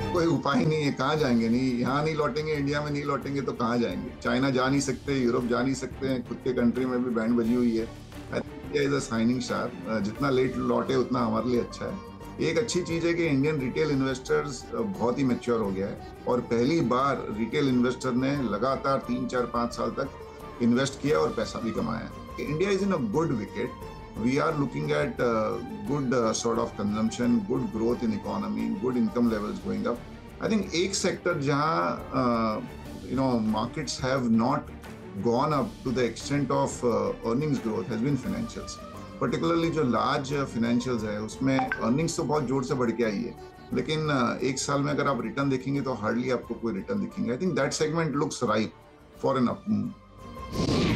कोई उपाय नहीं है, कहाँ जाएंगे? नहीं, यहाँ नहीं लौटेंगे, इंडिया में नहीं लौटेंगे तो कहाँ जाएंगे? चाइना जा नहीं सकते, यूरोप जा नहीं सकते हैं, खुद के कंट्री में भी बैंड बजी हुई है। I think India is a shining star. जितना लेट लौटे उतना हमारे लिए अच्छा है। एक अच्छी चीज है कि इंडियन रिटेल इन्वेस्टर्स बहुत ही मैच्योर हो गया है और पहली बार रिटेल इन्वेस्टर ने लगातार 3 4 5 साल तक इन्वेस्ट किया और पैसा भी कमाया है। India is in a good wicket. We are looking at good sort of consumption, good growth in economy, good income levels going up. I think एक sector जहाँ markets have not gone up to the extent of earnings growth has been financials. Particularly जो large financials है उसमें earnings तो बहुत जोर से बढ़ के आई है, लेकिन एक साल में अगर आप रिटर्न देखेंगे तो हार्डली आपको कोई रिटर्न दिखेंगे। I think that segment looks ripe for an up move.